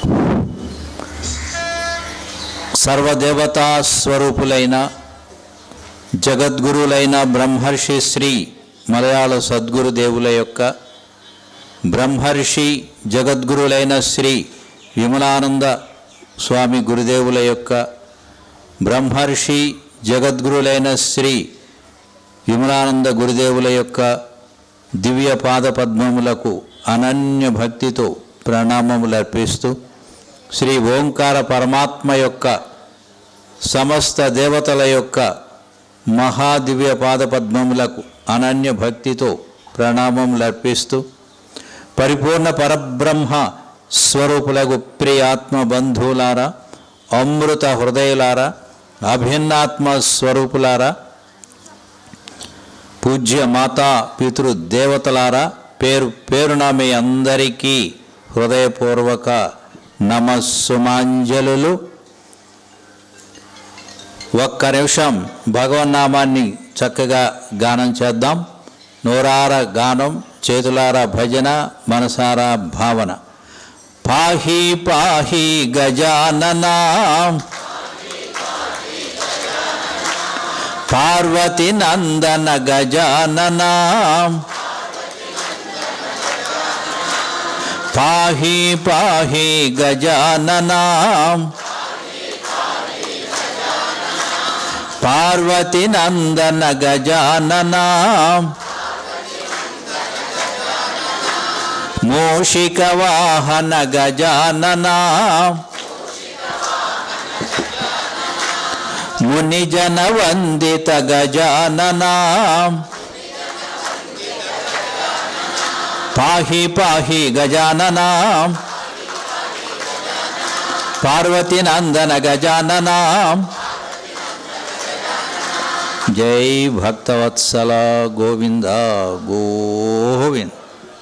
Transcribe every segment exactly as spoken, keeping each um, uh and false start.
సర్వదేవతా స్వరూపులైన జగద్గురులైన బ్రహ్మర్షి శ్రీ మలయాళ సద్గురుదేవుల యొక్క బ్రహ్మర్షి జగద్గురులైన శ్రీ విమలానంద స్వామి గురుదేవుల యొక్క బ్రహ్మర్షి జగద్గురులైన శ్రీ విమలానంద గురుదేవుల యొక్క దివ్య పాద పద్మములకు అనన్య భక్తితో ప్రణామములు అర్పిస్తూ శ్రీ ఓంకార పరమాత్మ యొక్క సమస్త దేవతల యొక్క మహాదివ్య పాద పద్మములకు అనన్య భక్తితో ప్రణామములు అర్పిస్తూ పరిపూర్ణ పరబ్రహ్మ స్వరూపులకు ప్రియాత్మ బంధువులారా, అమృత హృదయులారా, అభిన్నాత్మ స్వరూపులారా, పూజ్య మాతా పితృ దేవతలారా, పేరు పేరున మీ అందరికీ హృదయపూర్వక నమస్సుమాంజలులు. ఒక్క నిమిషం భగవన్నామాన్ని చక్కగా గానం చేద్దాం. నోరార గానం, చేతులార భజన, మనసారా భావన. పాహి పాహి గజాననా పార్వతి నందన గజాననా పాహి పాహి గజాననా పార్వతి నందన గజాననా మూషిక వాహన గజాననా మునిజన వందిత గజాననా పాహి పాహి గజాననా పార్వతి నందన గజాననా. జై భక్తవత్సల గోవింద గోవింద.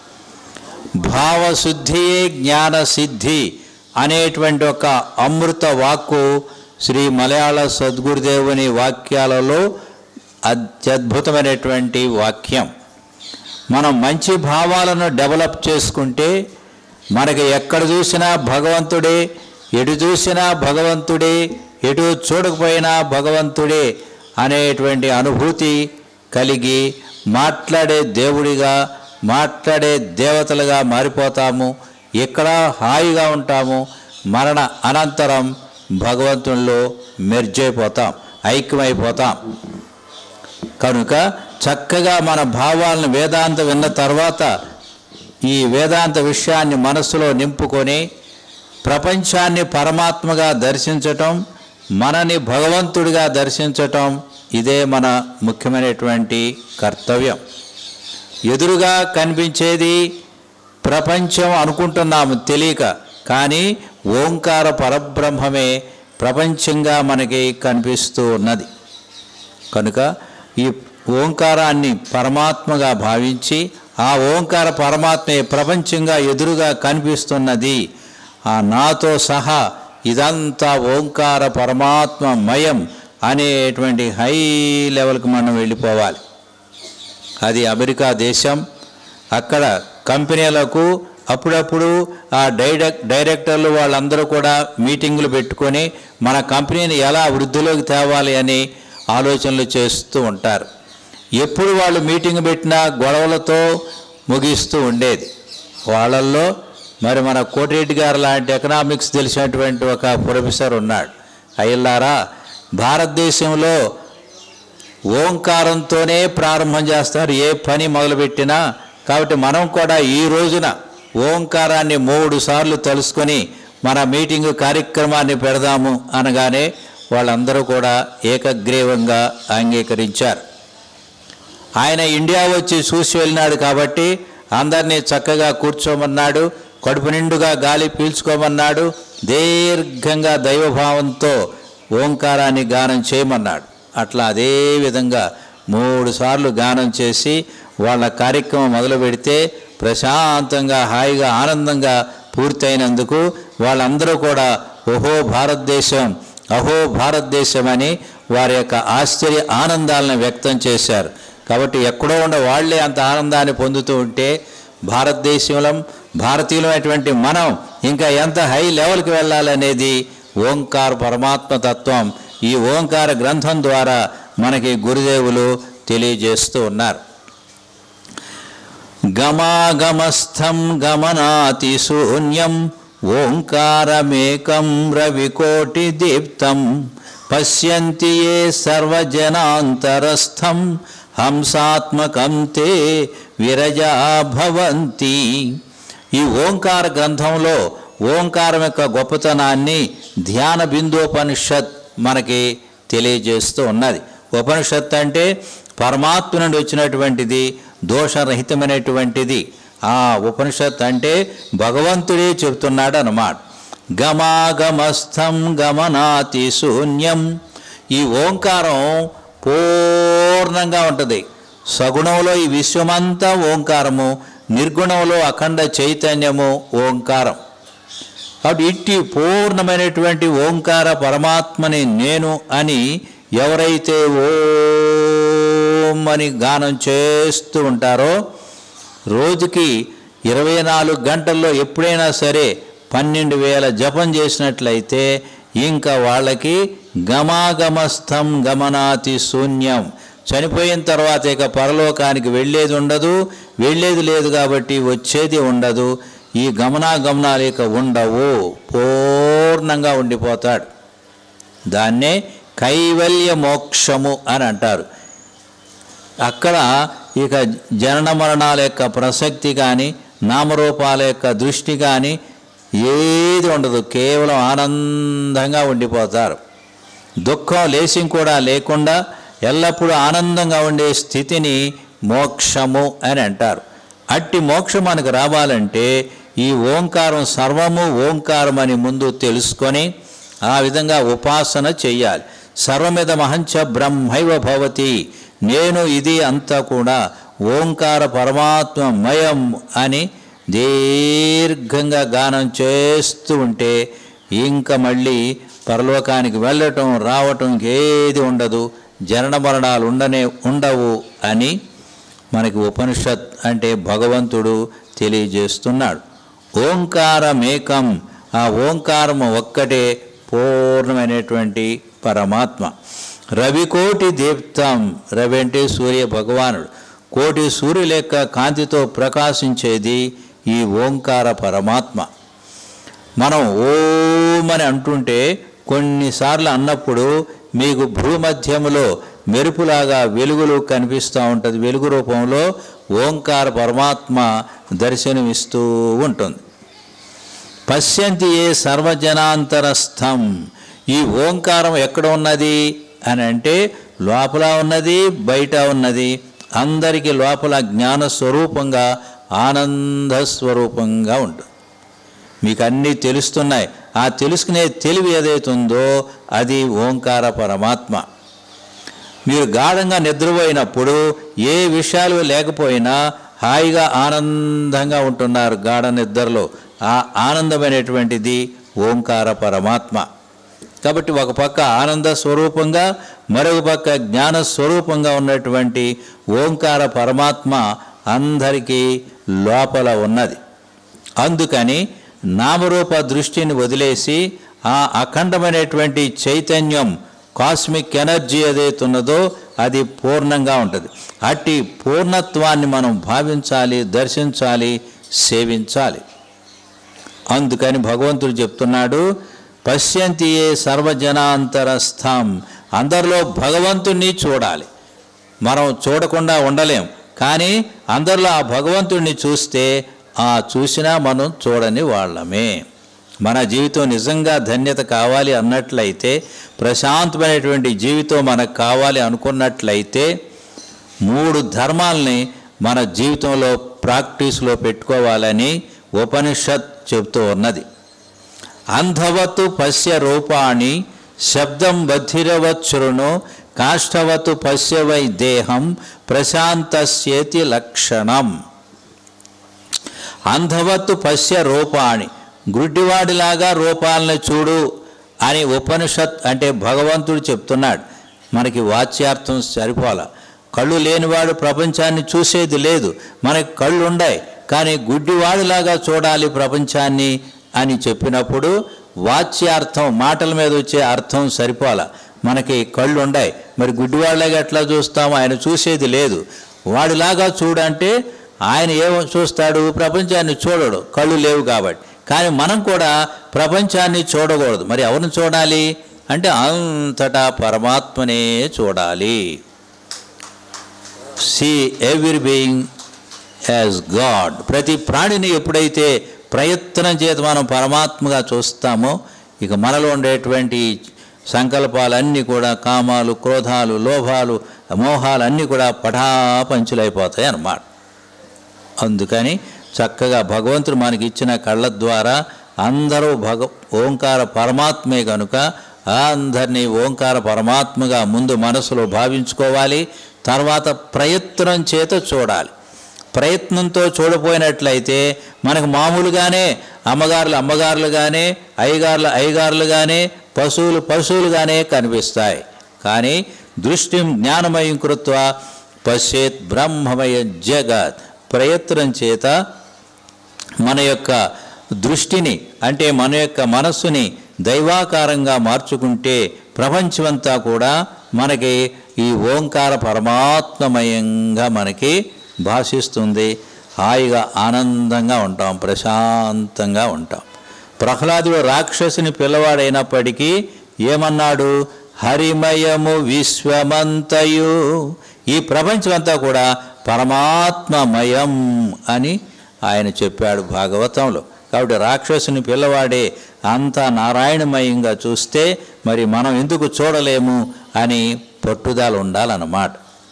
భావశుద్ధియే జ్ఞానసిద్ధి అనేటువంటి ఒక అమృత వాక్కు శ్రీ మలయాళ సద్గురుదేవుని వాక్యాలలో అత్యద్భుతమైనటువంటి వాక్యం. మనం మంచి భావాలను డెవలప్ చేసుకుంటే మనకి ఎక్కడ చూసినా భగవంతుడే, ఎటు చూసినా భగవంతుడే, ఎటు చూడకపోయినా భగవంతుడే అనేటువంటి అనుభూతి కలిగి మాట్లాడే దేవుడిగా, మాట్లాడే దేవతలుగా మారిపోతాము. ఇక్కడ హాయిగా ఉంటాము. మరణ అనంతరం భగవంతునిలో మెర్జ్ అయిపోతాం, ఐక్యమైపోతాం. కనుక చక్కగా మన భావాలను వేదాంతం విన్న తర్వాత ఈ వేదాంత విషయాన్ని మనస్సులో నింపుకొని ప్రపంచాన్ని పరమాత్మగా దర్శించటం, మనని భగవంతుడిగా దర్శించటం, ఇదే మన ముఖ్యమైనటువంటి కర్తవ్యం. ఎదురుగా కనిపించేది ప్రపంచం అనుకుంటున్నాము తెలియక, కానీ ఓంకార పరబ్రహ్మమే ప్రపంచంగా మనకి కనిపిస్తూ ఉన్నది. కనుక ఈ ఓంకారాన్ని పరమాత్మగా భావించి ఆ ఓంకార పరమాత్మే ప్రపంచంగా ఎదురుగా కనిపిస్తున్నది, ఆ నాతో సహా ఇదంతా ఓంకార పరమాత్మ మయం అనేటువంటి హై లెవెల్కి మనం వెళ్ళిపోవాలి. అది అమెరికా దేశం. అక్కడ కంపెనీలకు అప్పుడప్పుడు ఆ డైరెక్ట్ డైరెక్టర్లు వాళ్ళందరూ కూడా మీటింగులు పెట్టుకొని మన కంపెనీని ఎలా వృద్ధిలోకి తేవాలి అని ఆలోచనలు చేస్తూ ఉంటారు. ఎప్పుడు వాళ్ళు మీటింగ్ పెట్టినా గొడవలతో ముగిస్తూ ఉండేది. వాళ్ళల్లో మరి మన కోటిరెడ్డి గారు లాంటి ఎకనామిక్స్ తెలిసినటువంటి ఒక ప్రొఫెసర్ ఉన్నాడు. అయ్యలారా, భారతదేశంలో ఓంకారంతోనే ప్రారంభం చేస్తారు ఏ పని మొదలుపెట్టినా. కాబట్టి మనం కూడా ఈ రోజున ఓంకారాన్ని మూడు సార్లు తలుసుకొని మన మీటింగు కార్యక్రమాన్ని పెడదాము అనగానే వాళ్ళందరూ కూడా ఏకగ్రీవంగా అంగీకరించారు. ఆయన ఇండియా వచ్చి చూసి వెళ్ళినాడు కాబట్టి అందరినీ చక్కగా కూర్చోమన్నాడు, కడుపు నిండుగా గాలి పీల్చుకోమన్నాడు, దీర్ఘంగా దైవభావంతో ఓంకారాన్ని గానం చేయమన్నాడు. అట్లా అదే విధంగా మూడు సార్లు గానం చేసి వాళ్ళ కార్యక్రమం మొదలు పెడితే ప్రశాంతంగా హాయిగా ఆనందంగా పూర్తయినందుకు వాళ్ళందరూ కూడా ఓహో భారతదేశం, అహో భారతదేశం అని వారి యొక్క ఆశ్చర్య ఆనందాలను వ్యక్తం చేశారు. కాబట్టి ఎక్కడో ఉన్న వాళ్లే అంత ఆనందాన్ని పొందుతూ ఉంటే భారతదేశంలో భారతీయులమైనటువంటి మనం ఇంకా ఎంత హై లెవెల్కి వెళ్ళాలనేది ఓంకార పరమాత్మ తత్వం ఈ ఓంకార గ్రంథం ద్వారా మనకి గురుదేవులు తెలియజేస్తూ ఉన్నారు. గమాగమస్థం గమనాతి శూన్యం ఓంకారమేకం రవికోటి దీప్తం పశ్యంతి ఏ సర్వజనాంతరస్థం హంసాత్మకం తే విరజా భవంతి. ఈ ఓంకార గ్రంథంలో ఓంకారం యొక్క గొప్పతనాన్ని ధ్యాన బిందోపనిషత్ మనకి తెలియజేస్తూ ఉన్నది. ఉపనిషత్ అంటే పరమాత్మ నుండి వచ్చినటువంటిది, దోషరహితమైనటువంటిది. ఆ ఉపనిషత్ అంటే భగవంతుడే చెబుతున్నాడు అన్నమాట. గమాగమస్థం గమనాతి శూన్యం. ఈ ఓంకారం పూర్ణంగా ఉంటుంది. సగుణంలో ఈ విశ్వమంతా ఓంకారము, నిర్గుణంలో అఖండ చైతన్యము ఓంకారం. కాబట్టి ఇట్టి పూర్ణమైనటువంటి ఓంకార పరమాత్మని నేను అని ఎవరైతే ఓం అని గానం చేస్తూ ఉంటారో రోజుకి ఇరవై నాలుగు గంటల్లో ఎప్పుడైనా సరే పన్నెండు వేల జపం చేసినట్లయితే ఇంకా వాళ్ళకి గమాగమస్థం గమనాతి శూన్యం. చనిపోయిన తర్వాత ఇక పరలోకానికి వెళ్ళేది ఉండదు, వెళ్ళేది లేదు కాబట్టి వచ్చేది ఉండదు. ఈ గమనాగమనాలు ఇక ఉండవు, పూర్ణంగా ఉండిపోతాడు. దాన్నే కైవల్య మోక్షము అని అంటారు. అక్కడ ఇక జనన మరణాల యొక్క ప్రసక్తి కానీ నామరూపాల యొక్క దృష్టి కానీ ఏది ఉండదు, కేవలం ఆనందంగా ఉండిపోతారు. దుఃఖం లేశం కూడా లేకుండా ఎల్లప్పుడూ ఆనందంగా ఉండే స్థితిని మోక్షము అని అంటారు. అట్టి మోక్షం మనకు రావాలంటే ఈ ఓంకారం సర్వము ఓంకారం అని ముందు తెలుసుకొని ఆ విధంగా ఉపాసన చెయ్యాలి. సర్వమిదమహంచ బ్రహ్మైవ భవతి, నేను ఇది అంతా కూడా ఓంకార పరమాత్మ మయం అని దీర్ఘంగా గానం చేస్తూ ఉంటే ఇంకా మళ్ళీ పరలోకానికి వెళ్ళటం రావటం ఏది ఉండదు, జనన మరణాలు ఉండనే ఉండవు అని మనకి ఉపనిషత్ అంటే భగవంతుడు తెలియజేస్తున్నాడు. ఓంకారమేకం, ఆ ఓంకారము ఒక్కటే పూర్ణమైనటువంటి పరమాత్మ. రవికోటి దీప్తం, రవి అంటే సూర్య భగవానుడు, కోటి సూర్యుల యొక్క కాంతితో ప్రకాశించేది ఈ ఓంకార పరమాత్మ. మనం ఓం అని అంటుంటే కొన్నిసార్లు అన్నప్పుడు మీకు భూమధ్యములో మెరుపులాగా వెలుగులు కనిపిస్తూ ఉంటుంది. వెలుగు రూపంలో ఓంకార పరమాత్మ దర్శనమిస్తూ ఉంటుంది. పశ్యంతి ఏ సర్వజనాంతరస్థం, ఈ ఓంకారం ఎక్కడ ఉన్నది అని అంటే లోపల ఉన్నది, బయట ఉన్నది. అందరికీ లోపల జ్ఞాన స్వరూపంగా ఆనంద స్వరూపంగా ఉంటుంది. మీకు అన్నీ తెలుస్తున్నాయి. ఆ తెలుసుకునే తెలివి ఏదైతుందో అది ఓంకార పరమాత్మ. మీరు గాఢంగా నిద్రపోయినప్పుడు ఏ విషయాలు లేకపోయినా హాయిగా ఆనందంగా ఉంటున్నారు గాఢ నిద్రలో. ఆ ఆనందమైనటువంటిది ఓంకార పరమాత్మ. కాబట్టి ఒక పక్క ఆనంద స్వరూపంగా మరొక పక్క జ్ఞాన స్వరూపంగా ఉన్నటువంటి ఓంకార పరమాత్మ అందరికీ లోపల ఉన్నది. అందుకని నామరూప దృష్టిని వదిలేసి ఆ అఖండమైనటువంటి చైతన్యం కాస్మిక్ ఎనర్జీ ఏదైతే ఉన్నదో అది పూర్ణంగా ఉంటుంది. అట్టి పూర్ణత్వాన్ని మనం భావించాలి, దర్శించాలి, సేవించాలి. అందుకని భగవంతుడు చెప్తున్నాడు, పశ్యంతి ఏ సర్వజనాంతరస్థం, అందరిలో భగవంతుణ్ణి చూడాలి. మనం చూడకుండా ఉండలేం, కానీ అందరిలో ఆ భగవంతుణ్ణి చూస్తే ఆ చూసినా మనం చూడని వాళ్ళమే. మన జీవితం నిజంగా ధన్యత కావాలి అన్నట్లయితే, ప్రశాంతమైనటువంటి జీవితం మనకు కావాలి అనుకున్నట్లయితే మూడు ధర్మాలని మన జీవితంలో ప్రాక్టీస్లో పెట్టుకోవాలని ఉపనిషత్ చెబుతూ ఉన్నది. అంధవతు పశ్య రూపాణి శబ్దం బధిరవచ్చును కాష్టవతు పశ్య వై దేహం ప్రశాంతస్యేతి లక్షణం. అంధవత్తు పశ్య రూపాణి, గుడ్డివాడిలాగా రూపాలని చూడు అని ఉపనిషత్ అంటే భగవంతుడు చెప్తున్నాడు. మనకి వాచ్యార్థం సరిపోల. కళ్ళు లేనివాడు ప్రపంచాన్ని చూసేది లేదు. మనకి కళ్ళు ఉన్నాయి, కానీ గుడ్డివాడిలాగా చూడాలి ప్రపంచాన్ని అని చెప్పినప్పుడు వాచ్యార్థం మాటల మీద వచ్చే అర్థం సరిపోలా. మనకి కళ్ళు ఉన్నాయి, మరి గుడ్డివాళ్ళగా ఎట్లా చూస్తాము? ఆయన చూసేది లేదు. వాడిలాగా చూడంటే ఆయన ఏమో చూస్తాడు, ప్రపంచాన్ని చూడడు, కళ్ళు లేవు కాబట్టి. కానీ మనం కూడా ప్రపంచాన్ని చూడకూడదు. మరి ఎవరిని చూడాలి అంటే అంతటా పరమాత్మనే చూడాలి. See every being as God. ప్రతి ప్రాణిని ఎప్పుడైతే ప్రయత్నం చేత మనం పరమాత్మగా చూస్తామో, ఇక మనలో ఉండేటువంటి సంకల్పాలన్నీ కూడా, కామాలు, క్రోధాలు, లోభాలు, మోహాలు అన్నీ కూడా పటాపంచులైపోతాయి అన్నమాట. అందుకని చక్కగా భగవంతుడు మనకి ఇచ్చిన కళ్ళ ద్వారా అందరూ భగ ఓంకార పరమాత్మే కనుక అందరినీ ఓంకార పరమాత్మగా ముందు మనసులో భావించుకోవాలి. తర్వాత ప్రయత్నం చేత చూడాలి. ప్రయత్నంతో చూడపోయినట్లయితే మనకు మామూలుగానే అమ్మగారులు అమ్మగారులుగానే, అయ్యగారులు అయ్యగారులుగానే, పశువులు పశువులుగానే కనిపిస్తాయి. కానీ దృష్టిం జ్ఞానమయం కృత్వా పశ్యేత్ బ్రహ్మమయ జగత్. ప్రయత్నం చేత మన యొక్క దృష్టిని అంటే మన యొక్క మనస్సుని దైవాకారంగా మార్చుకుంటే ప్రపంచమంతా కూడా మనకి ఈ ఓంకార పరమాత్మమయంగా మనకి భాషిస్తుంది. హాయిగా ఆనందంగా ఉంటాం, ప్రశాంతంగా ఉంటాం. ప్రహ్లాదుడు రాక్షసుని పిల్లవాడైనప్పటికీ ఏమన్నాడు? హరిమయము విశ్వమంతయు, ఈ ప్రపంచమంతా కూడా పరమాత్మమయం అని ఆయన చెప్పాడు భాగవతంలో. కాబట్టి రాక్షసుని పిల్లవాడే అంతా నారాయణమయంగా చూస్తే మరి మనం ఎందుకు చూడలేము అని పట్టుదల ఉండాలన్నమాట.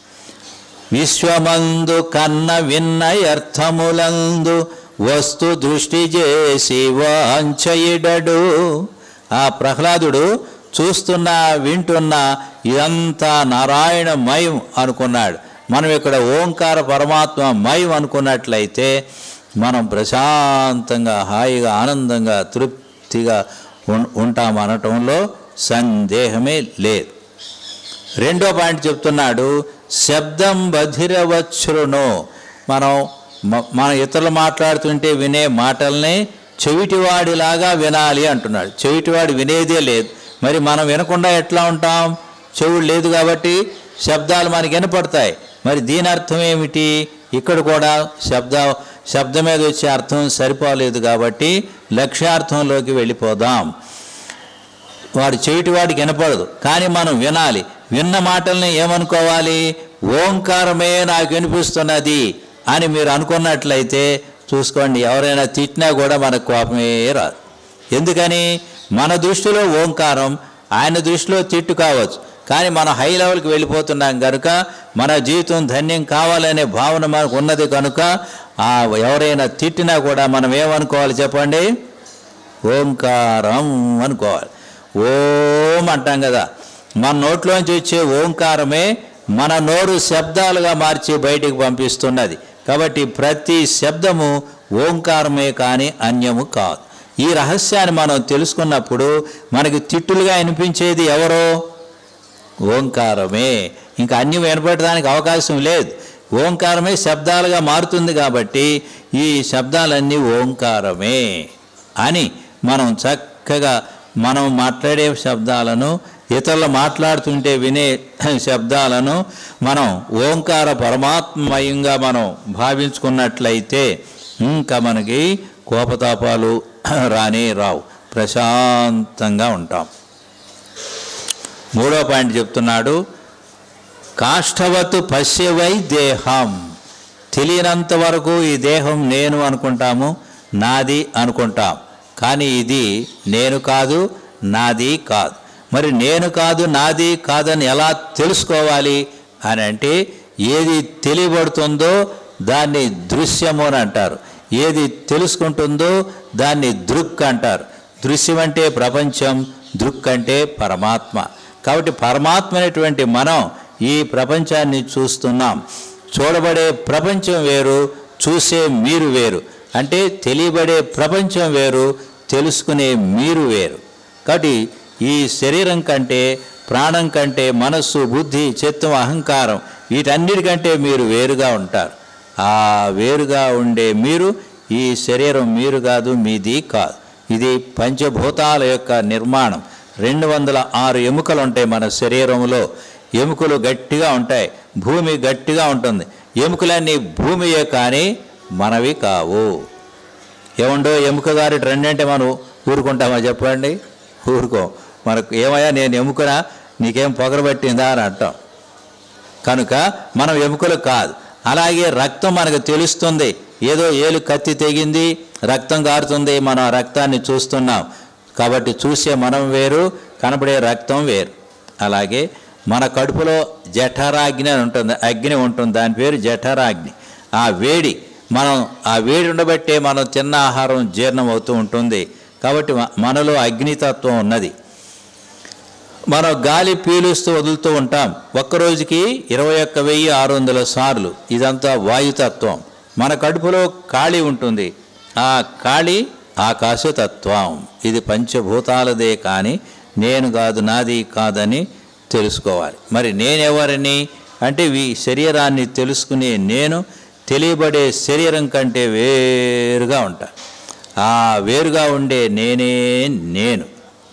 విశ్వమందు కన్న విన్నయర్థములందు వస్తు దృష్టి చేసి వాంఛయిడడు. ఆ ప్రహ్లాదుడు చూస్తున్నా వింటున్నా ఇదంతా నారాయణమయం అనుకున్నాడు. మనం ఇక్కడ ఓంకార పరమాత్మ మయం అనుకున్నట్లయితే మనం ప్రశాంతంగా హాయిగా ఆనందంగా తృప్తిగా ఉంటాం అనటంలో సందేహమే లేదు. రెండో పాయింట్ చెప్తున్నాడు, శబ్దం బధిరవచ్చును. మనం మన ఇతరులు మాట్లాడుతుంటే వినే మాటల్ని చెవిటివాడిలాగా వినాలి అంటున్నాడు. చెవిటివాడు వినేదే లేదు. మరి మనం వినకుండా ఎట్లా ఉంటాం? చెవుడు లేదు కాబట్టి శబ్దాలు మనకి వినపడతాయి. మరి దీని అర్థం ఏమిటి? ఇక్కడ కూడా శబ్ద శబ్దం మీద వచ్చే అర్థం సరిపోలేదు కాబట్టి లక్ష్యార్థంలోకి వెళ్ళిపోదాం. వాడు చెవిటివాడికి వినపడదు, కానీ మనం వినాలి. విన్న మాటల్ని ఏమనుకోవాలి? ఓంకారమే నాకు వినిపిస్తున్నది అని మీరు అనుకున్నట్లయితే చూసుకోండి, ఎవరైనా తిట్టినా కూడా మనకు కోపమే రాదు. ఎందుకని? మన దృష్టిలో ఓంకారం, ఆయన దృష్టిలో తిట్టు కావచ్చు, కానీ మనం హై లెవెల్కి వెళ్ళిపోతున్నాం కనుక మన జీవితం ధన్యం కావాలనే భావన మనకు ఉన్నది కనుక ఆ ఎవరైనా తిట్టినా కూడా మనం ఏమనుకోవాలి చెప్పండి? ఓంకారం అనుకోవాలి. ఓం అంటాం కదా, మన నోట్లోంచి వచ్చే ఓంకారమే మన నోరు శబ్దాలుగా మార్చి బయటికి పంపిస్తున్నది. కాబట్టి ప్రతి శబ్దము ఓంకారమే కానీ అన్యము కాదు. ఈ రహస్యాన్ని మనం తెలుసుకున్నప్పుడు మనకి తిట్టులుగా అనిపించేది ఎవరో? ఓంకారమే. ఇంకా అన్యం వినపడడానికి అవకాశం లేదు. ఓంకారమే శబ్దాలుగా మారుతుంది కాబట్టి ఈ శబ్దాలన్నీ ఓంకారమే అని మనం చక్కగా మనం మాట్లాడే శబ్దాలను, ఇతరులు మాట్లాడుతుంటే వినే శబ్దాలను మనం ఓంకార పరమాత్మమయంగా మనం భావించుకున్నట్లయితే ఇంకా మనకి కోపతాపాలు రానే రావు, ప్రశాంతంగా ఉంటాం. మూడో పాయింట్ చెప్తున్నాడు, కాష్టవతు పశ్యవై దేహం. తెలియనంత వరకు ఈ దేహం నేను అనుకుంటాము, నాది అనుకుంటాం. కానీ ఇది నేను కాదు, నాది కాదు. మరి నేను కాదు, నాది కాదని ఎలా తెలుసుకోవాలి అని అంటే, ఏది తెలియబడుతుందో దాన్ని దృశ్యము అని అంటారు, ఏది తెలుసుకుంటుందో దాన్ని దృక్ అంటారు. దృశ్యం అంటే ప్రపంచం, దృక్ అంటే పరమాత్మ. కాబట్టి పరమాత్మ అనేటువంటి మనం ఈ ప్రపంచాన్ని చూస్తున్నాం. చూడబడే ప్రపంచం వేరు, చూసే మీరు వేరు. అంటే తెలియబడే ప్రపంచం వేరు, తెలుసుకునే మీరు వేరు. కాబట్టి ఈ శరీరం కంటే, ప్రాణం కంటే, మనస్సు, బుద్ధి, చిత్తం, అహంకారం వీటన్నిటికంటే మీరు వేరుగా ఉంటారు. ఆ వేరుగా ఉండే మీరు, ఈ శరీరం మీరు కాదు, మీది కాదు. ఇది పంచభూతాల యొక్క నిర్మాణం. రెండు వందల ఆరు ఎముకలు ఉంటాయి మన శరీరంలో. ఎముకలు గట్టిగా ఉంటాయి, భూమి గట్టిగా ఉంటుంది. ఎముకలన్నీ భూమియే కానీ మనవి కావు. ఏముండో ఎముక గారి రెండంటే మనం ఊరుకుంటామా చెప్పండి? ఊరుకో. మనకు ఏమయ్యా నేను ఎముకనా, నీకేం పొగరబట్టిందా అని అంటాం. కనుక మనం ఎముకలు కాదు. అలాగే రక్తం మనకు తెలుస్తుంది. ఏదో ఏలు కత్తి తెగింది, రక్తం కారుతుంది, మనం ఆ రక్తాన్ని చూస్తున్నాం. కాబట్టి చూసే మనం వేరు, కనపడే రక్తం వేరు. అలాగే మన కడుపులో జఠరాగ్ని అని ఉంటుంది, అగ్ని ఉంటుంది, దాని పేరు జఠరాగ్ని. ఆ వేడి, మనం ఆ వేడి ఉండబట్టే మనం తిన్న ఆహారం జీర్ణం అవుతూ ఉంటుంది. కాబట్టి మనలో అగ్నితత్వం ఉన్నది. మనం గాలి పీలుస్తూ వదులుతూ ఉంటాం. ఒక్కరోజుకి ఇరవై ఒక్క వెయ్యి ఆరు వందల సార్లు. ఇదంతా వాయుతత్వం. మన కడుపులో ఖాళీ ఉంటుంది, ఆ ఖాళీ ఆకాశతత్వం. ఇది పంచభూతాలదే కానీ నేను కాదు, నాది కాదని తెలుసుకోవాలి. మరి నేనెవరిని అంటే ఈ శరీరాన్ని తెలుసుకునే నేను తెలియబడే శరీరం కంటే వేరుగా ఉంటా. ఆ వేరుగా ఉండే నేనే నేను.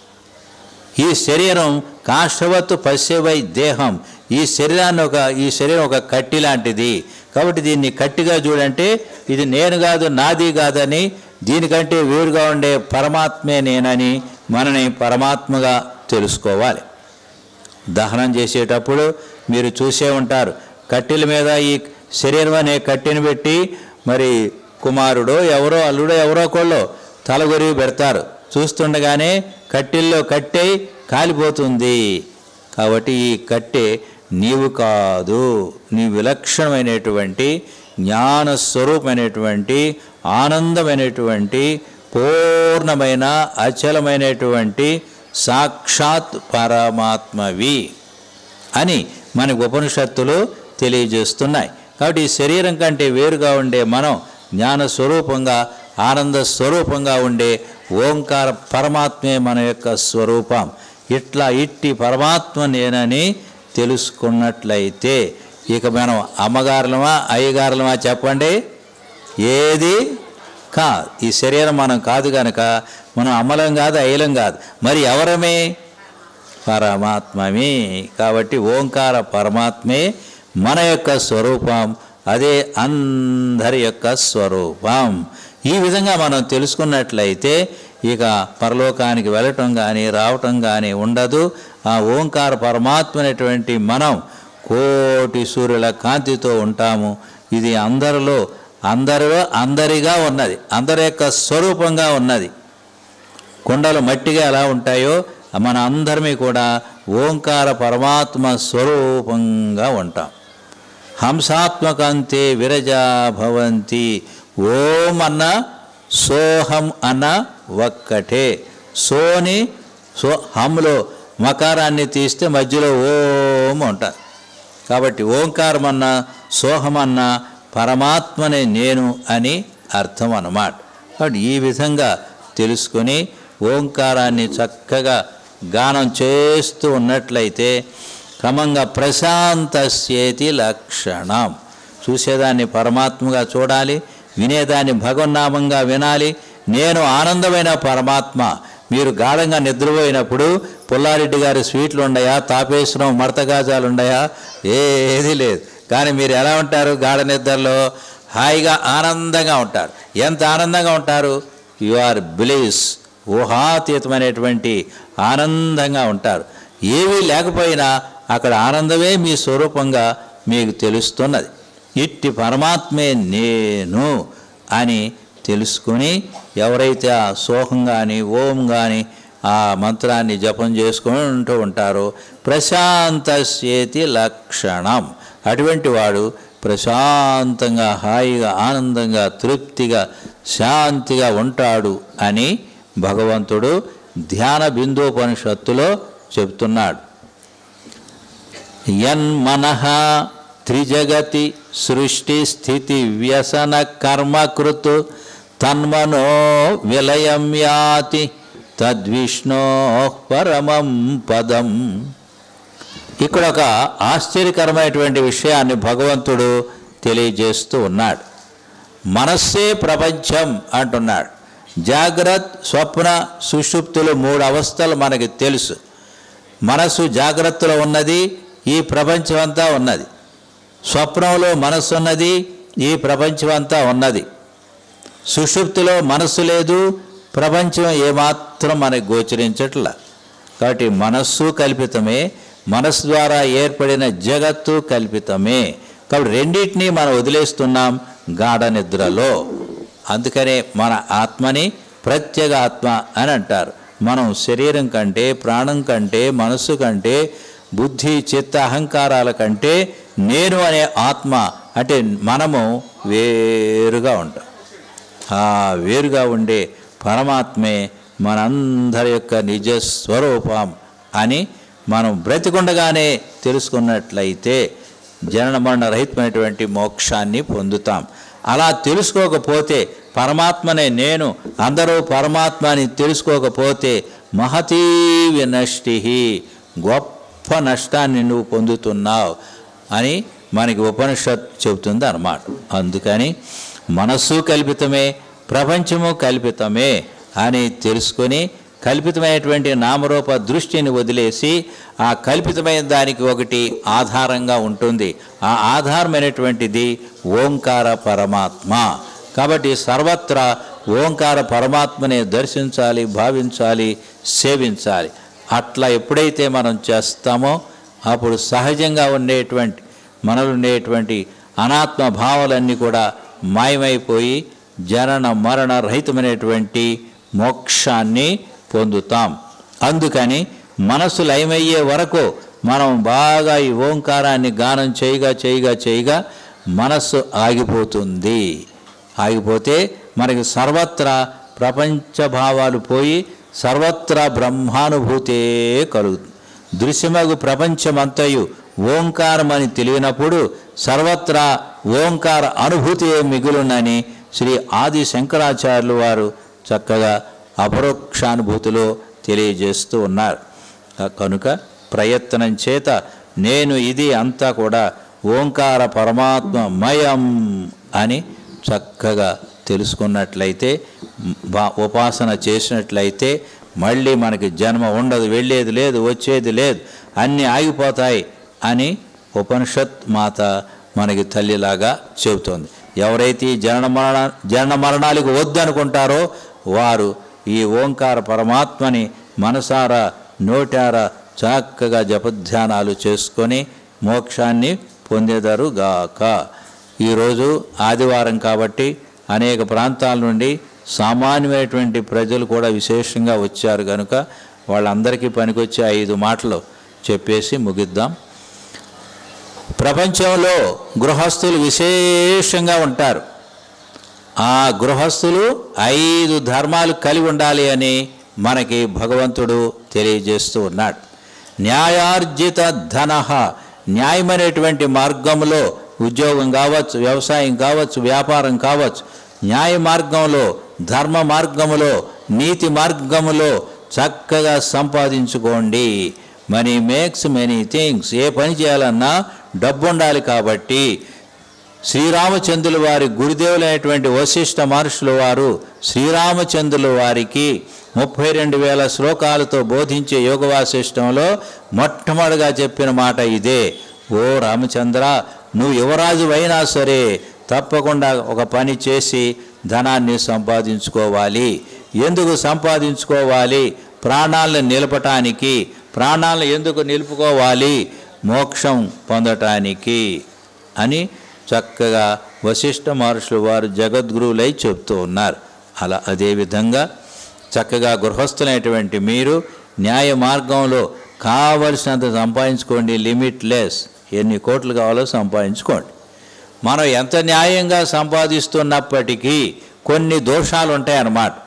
ఈ శరీరం కాష్టవత్తు పశ్యవై దేహం. ఈ శరీరాన్ని ఒక ఈ శరీరం ఒక కట్టి లాంటిది. కాబట్టి దీన్ని కట్టిగా చూడంటే ఇది నేను కాదు, నాది కాదని, దీనికంటే వేరుగా ఉండే పరమాత్మే నేనని మనని పరమాత్మగా తెలుసుకోవాలి. దహనం చేసేటప్పుడు మీరు చూసే ఉంటారు, కట్టెల మీద ఈ శరీరం అనే కట్టెను పెట్టి మరి కుమారుడో ఎవరో అల్లుడో ఎవరో ఒకళ్ళు తలగొరిగి పెడతారు. చూస్తుండగానే కట్టెల్లో కట్టె కాలిపోతుంది. కాబట్టి ఈ కట్టె నీవు కాదు, నీ విలక్షణమైనటువంటి జ్ఞానస్వరూపమైనటువంటి ఆనందమైనటువంటి పూర్ణమైన అచలమైనటువంటి సాక్షాత్ పరమాత్మవి అని మనకు ఉపనిషత్తులు తెలియజేస్తున్నాయి. కాబట్టి ఈ శరీరం కంటే వేరుగా ఉండే మనం జ్ఞానస్వరూపంగా ఆనంద స్వరూపంగా ఉండే ఓంకార పరమాత్మే మన యొక్క స్వరూపం. ఇట్లా ఇట్టి పరమాత్మ నేనని తెలుసుకున్నట్లయితే ఇక మనం అమ్మగారులమా అయ్యగారులమా చెప్పండి? ఏది కాదు. ఈ శరీరం మనం కాదు కనుక మనం అమ్మలం కాదు, అయ్యలం కాదు. మరి ఎవరమే? పరమాత్మమే. కాబట్టి ఓంకార పరమాత్మే మన యొక్క స్వరూపం, అదే అందరి యొక్క స్వరూపం. ఈ విధంగా మనం తెలుసుకున్నట్లయితే ఇక పరలోకానికి వెళ్ళటం కానీ రావటం కానీ ఉండదు. ఆ ఓంకార పరమాత్మ అనేటువంటి మనం కోటి సూర్యుల కాంతితో ఉంటాము. ఇది అందరిలో అందరిలో అందరిగా ఉన్నది, అందరి యొక్క స్వరూపంగా ఉన్నది. కొండలు మట్టిగా ఎలా ఉంటాయో మన అందరమీ కూడా ఓంకార పరమాత్మ స్వరూపంగా ఉంటాం. హంసాత్మకంతే విరజా భవంతి. ఓం అన్న సోహం అన్న ఒక్కటే. సోని సో హంలో మకారాన్ని తీస్తే మధ్యలో ఓం ఉంటుంది. కాబట్టి ఓంకారం అన్న సోహం అన్న పరమాత్మనే నేను అని అర్థం అన్నమాట. కాబట్టి ఈ విధంగా తెలుసుకొని ఓంకారాన్ని చక్కగా గానం చేస్తూ ఉన్నట్లయితే క్రమంగా ప్రశాంతస్యేతి లక్షణం. చూసేదాన్ని పరమాత్మగా చూడాలి, వినేదాన్ని భగవన్నామంగా వినాలి. నేను ఆనందమైన పరమాత్మ. మీరు గాఢంగా నిద్రపోయినప్పుడు పుల్లారెడ్డి గారి స్వీట్లు ఉండయా, తాపేశ్వరం మడతగాజాలు ఉండయా? ఏది లేదు. కానీ మీరు ఎలా ఉంటారు? గాఢ నిద్రలో హాయిగా ఆనందంగా ఉంటారు. ఎంత ఆనందంగా ఉంటారు? యు ఆర్ బ్లిస్, ఊహాతీతమైనటువంటి ఆనందంగా ఉంటారు. ఏమీ లేకపోయినా అక్కడ ఆనందమే మీ స్వరూపంగా మీకు తెలుస్తున్నది. ఇట్టి పరమాత్మే నేను అని తెలుసుకుని ఎవరైతే ఆ సోహం కానీ ఓం కానీ ఆ మంత్రాన్ని జపం చేసుకుంటూ ఉంటారో ప్రశాంతస్యేతి లక్షణం. అటువంటి వాడు ప్రశాంతంగా హాయిగా ఆనందంగా తృప్తిగా శాంతిగా ఉంటాడు అని భగవంతుడు ధ్యాన బిందోపనిషత్తులో చెబుతున్నాడు. యన్మనః త్రిజగతి సృష్టి స్థితి వ్యసన కర్మకృత్ తన్మనో విలయం యాతి తద్విష్ణో పరమం పదం. ఇక్కడ ఒక ఆశ్చర్యకరమైనటువంటి విషయాన్ని భగవంతుడు తెలియజేస్తూ ఉన్నాడు. మనస్సే ప్రపంచం అంటున్నాడు. జాగ్రత్త, స్వప్న, సుషుప్తులు మూడు అవస్థలు మనకి తెలుసు. మనసు జాగ్రత్తలో ఉన్నది, ఈ ప్రపంచం అంతా ఉన్నది. స్వప్నంలో మనస్సు ఉన్నది, ఈ ప్రపంచం అంతా ఉన్నది. సుషుప్తిలో మనస్సు లేదు, ప్రపంచం ఏమాత్రం మనకు గోచరించట్లా. కాబట్టి మనస్సు కల్పితమే, మనస్సు ద్వారా ఏర్పడిన జగత్తు కల్పితమే. కాబట్టి రెండింటినీ మనం వదిలేస్తున్నాం గాఢ నిద్రలో. అందుకనే మన ఆత్మని ప్రత్యేక ఆత్మ అని అంటారు. మనం శరీరం కంటే, ప్రాణం కంటే, మనస్సు కంటే, బుద్ధి, చిత్త, అహంకారాల కంటే నేను అనే ఆత్మ అంటే మనము వేరుగా ఉంటాం. ఆ వేరుగా ఉండే పరమాత్మే మనందరి యొక్క నిజస్వరూపం అని మనం బ్రతికుండగానే తెలుసుకున్నట్లయితే జనన మరణ రహితమైనటువంటి మోక్షాన్ని పొందుతాం. అలా తెలుసుకోకపోతే, పరమాత్మనే నేను, అందరూ పరమాత్మ అని తెలుసుకోకపోతే మహతీ వినష్టి, గొప్ప నష్టాన్ని నువ్వు పొందుతున్నావు అని మనకి ఉపనిషత్ చెబుతుంది అన్నమాట. అందుకని మనస్సు కల్పితమే, ప్రపంచము కల్పితమే అని తెలుసుకొని కల్పితమైనటువంటి నామరూప దృష్టిని వదిలేసి ఆ కల్పితమైన దానికి ఒకటి ఆధారంగా ఉంటుంది. ఆ ఆధారమైనటువంటిది ఓంకార పరమాత్మ. కాబట్టి సర్వత్రా ఓంకార పరమాత్మనే దర్శించాలి, భావించాలి, సేవించాలి. అట్లా ఎప్పుడైతే మనం చేస్తామో అప్పుడు సహజంగా ఉండేటువంటి మనలో ఉండేటువంటి అనాత్మ భావాలన్నీ కూడా మాయమైపోయి జనన మరణ రహితమైనటువంటి మోక్షాన్ని పొందుతాం. అందుకని మనసు లయమయ్యే వరకు మనం బాగా ఈ ఓంకారాన్ని గానం చేయగా చేయగా చేయగా మనస్సు ఆగిపోతుంది. ఆగిపోతే మనకి సర్వత్రా ప్రపంచ భావాలు పోయి సర్వత్రా బ్రహ్మానుభూతే కలుగుతుంది. దృశ్యమగు ప్రపంచమంతయు ఓంకారమని తెలియనప్పుడు సర్వత్రా ఓంకార అనుభూతి మిగులునని శ్రీ ఆది శంకరాచార్యులు వారు చక్కగా అపరోక్షానుభూతిలో తెలియజేస్తూ ఉన్నారు. కనుక ప్రయత్నం చేత నేను ఇది అంతా కూడా ఓంకార పరమాత్మ మయం అని చక్కగా తెలుసుకున్నట్లయితే, ఉపాసన చేసినట్లయితే మళ్ళీ మనకి జన్మ ఉండదు, వెళ్ళేది లేదు, వచ్చేది లేదు, అన్నీ ఆగిపోతాయి అని ఉపనిషత్ మాత మనకి తల్లిలాగా చెబుతోంది. ఎవరైతే ఈ జనన మరణ జనన మరణాలకు వద్దనుకుంటారో వారు ఈ ఓంకార పరమాత్మని మనసారా నోటారా చక్కగా జపధ్యానాలు చేసుకొని మోక్షాన్ని పొందేదరుగాక. ఈరోజు ఆదివారం కాబట్టి అనేక ప్రాంతాల నుండి సామాన్యమైనటువంటి ప్రజలు కూడా విశేషంగా వచ్చారు కనుక వాళ్ళందరికీ పనికొచ్చే ఐదు మాటలు చెప్పేసి ముగిద్దాం. ప్రపంచంలో గృహస్థులు విశేషంగా ఉంటారు. ఆ గృహస్థులు ఐదు ధర్మాలు కలిగి ఉండాలి అని మనకి భగవంతుడు తెలియజేస్తూ ఉన్నాడు. న్యాయార్జిత ధన, న్యాయమైనటువంటి మార్గంలో ఉద్యోగం కావచ్చు, వ్యవసాయం కావచ్చు, వ్యాపారం కావచ్చు, న్యాయ మార్గంలో, ధర్మ మార్గములో, నీతి మార్గములో చక్కగా సంపాదించుకోండి. Money makes many things. ఏ పని చేయాలన్నా డబ్బు ఉండాలి. కాబట్టి శ్రీరామచంద్రుల వారి గురుదేవులైనటువంటి వశిష్ఠ మహర్షుల వారు శ్రీరామచంద్రుల వారికి ముప్పై రెండు వేల శ్లోకాలతో బోధించే యోగ వాసిష్టంలో మొట్టమొదటిగా చెప్పిన మాట ఇదే. ఓ రామచంద్ర, నువ్వు యువరాజు అయినా సరే తప్పకుండా ఒక పని చేసి ధనాన్ని సంపాదించుకోవాలి. ఎందుకు సంపాదించుకోవాలి? ప్రాణాలను నిలపటానికి. ప్రాణాలను ఎందుకు నిలుపుకోవాలి? మోక్షం పొందటానికి అని చక్కగా వశిష్ఠ మహర్షులు వారు జగద్గురువులై చెప్తూ ఉన్నారు. అలా అదేవిధంగా చక్కగా గృహస్థులైనటువంటి మీరు న్యాయ మార్గంలో కావలసినంత సంపాదించుకోండి. లిమిట్లెస్. ఎన్ని కోట్లు కావాలో సంపాదించుకోండి. మనం ఎంత న్యాయంగా సంపాదిస్తున్నప్పటికీ కొన్ని దోషాలు ఉంటాయన్నమాట.